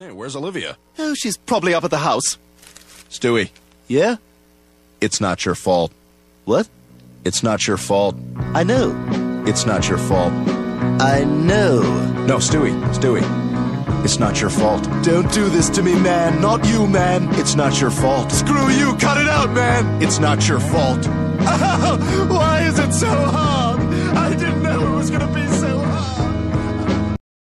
Hey, where's Olivia? Oh, she's probably up at the house. Stewie, Yeah? it's not your fault. What? It's not your fault. I know. It's not your fault. I know. No, Stewie, it's not your fault. Don't do this to me, man. Not you, man. It's not your fault. Screw you. Cut it out, man. It's not your fault. Why is it so hard? I didn't know it was gonna be